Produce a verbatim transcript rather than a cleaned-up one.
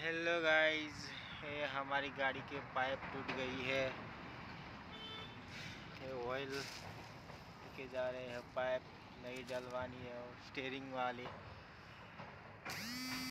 Hello guys, ये हमारी गाड़ी के पाइप टूट गई है। ये ऑयल लेके जा रहे हैं, पाइप नई डलवानी है और स्टीयरिंग वाली।